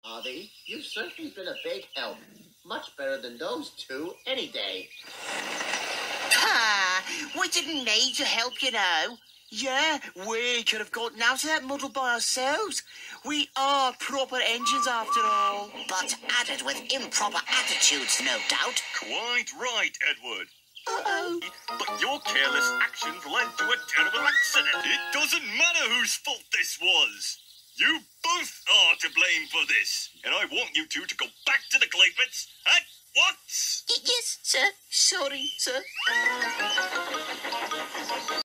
Harvey, you've certainly been a big help. Much better than those two any day. We didn't need your help, you know. Yeah, we could have gotten out of that muddle by ourselves. We are proper engines after all. But added with improper attitudes, no doubt. Quite right, Edward. Uh-oh. But your careless actions led to a terrible accident. It doesn't matter whose fault this was. You both are to blame for this. And I want you two to go back to the clay pits at once. Yes, sir. Sorry, sir.